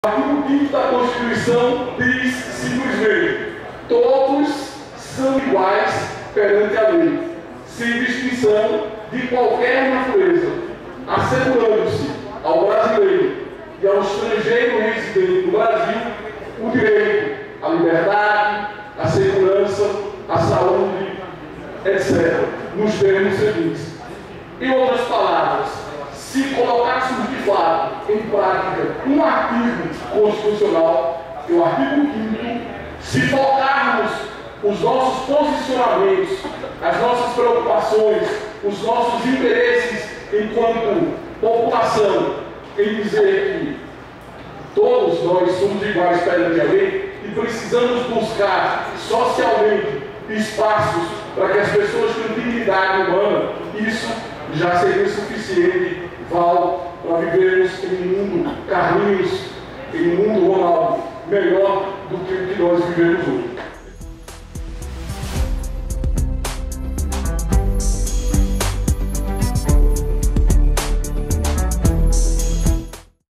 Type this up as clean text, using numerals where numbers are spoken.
O artigo 5º da Constituição diz simplesmente: todos são iguais perante a lei, sem distinção de qualquer natureza, assegurando-se ao brasileiro e ao estrangeiro residente no Brasil o direito à liberdade, à segurança, à saúde, etc., nos termos seguintes. Em outras palavras, se colocássemos de fato em prática um artigo constitucional, que é o artigo 5º, se focarmos os nossos posicionamentos, as nossas preocupações, os nossos interesses enquanto população, em dizer que todos nós somos iguais perante a lei e precisamos buscar socialmente espaços para que as pessoas tenham dignidade humana, isso já seria suficiente, Val, para vivermos em um mundo Carlinhos, em um mundo Ronaldo, melhor do que o que nós vivemos hoje.